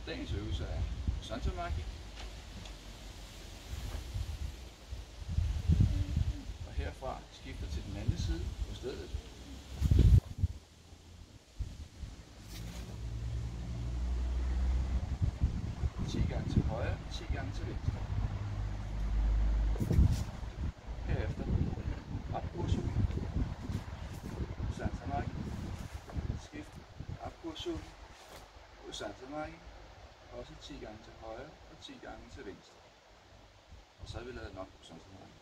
Dagens øvelse er Santamaki. Og herfra skifter til den anden side på stedet. Gange til højre, 10 gange til venstre. Herefter Apkursu, Santamaki, skift Apkursu, Santamaki, også 10 gange til højre og 10 gange til venstre. Og så har vi lavet nok på Santamaki.